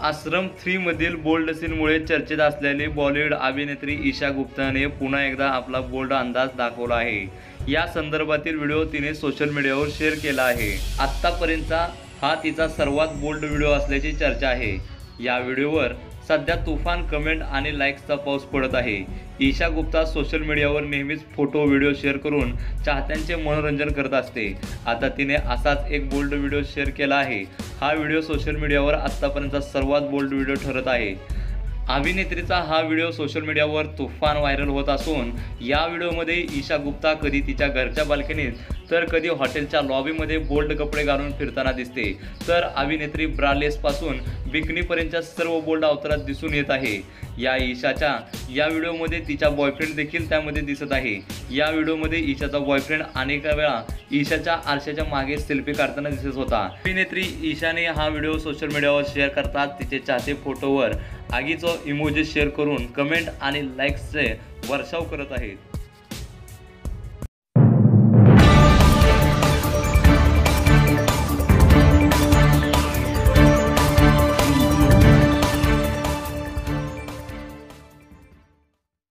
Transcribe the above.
आश्रम 3 मधील बोल्ड सीनमुळे चर्चेत असलेली बॉलिवूड अभिनेत्री ईशा गुप्ताने पुन्हा एकदा आपला बोल्ड अंदाज दाखवला आहे। या संदर्भातील व्हिडिओ तिने सोशल मीडियावर शेअर केला आहे। आत्तापर्यंतचा हा तिचा सर्वात बोल्ड व्हिडिओ असल्याची चर्चा आहे। या व्हिडिओवर सध्या तुफान कमेंट आणि लाईक्सचा पाऊस पडत आहे। ईशा गुप्ता सोशल मीडियावर नेहमीच फोटो व्हिडिओ शेअर करून चाहत्यांचे मनोरंजन करत असते। आता तिने असाच एक बोल्ड व्हिडिओ शेअर केला आहे। हा व्हिडिओ सोशल मीडियावर आत्तापर्यंतचा सर्वात बोल्ड व्हिडिओ ठरत आहे। अभिनेत्रीचा हा व्हिडिओ सोशल मीडियावर तुफान व्हायरल होत असून या व्हिडिओमध्ये ईशा गुप्ता कधी तिच्या घरच्या बाल्कनीत तर कधी हॉटेलच्या लॉबीमध्ये बोल्ड कपडे घालून फिरताना दिसते। तर अभिनेत्री ब्रालेसपासून बिकनीपर्यंतच्या सर्व बोल्ड अवतारात दिसून येत आहे। या ईशाच्या या व्हिडिओमध्ये तिचा बॉयफ्रेंड देखील त्यामध्ये दिसत आहे। या व्हिडिओमध्ये ईशाचा बॉयफ्रेंड अनेक वेळा ईशाच्या आरशाच्या मागे सेल्फी काढताना दिसत होता। अभिनेत्री ईशाने हा व्हिडिओ सोशल मीडियावर शेअर करताच तिचे चाहते फोटोवर आगीचं इमोजी शेअर करून कमेंट आणि लाईक्सचे वर्षाव करत आहेत।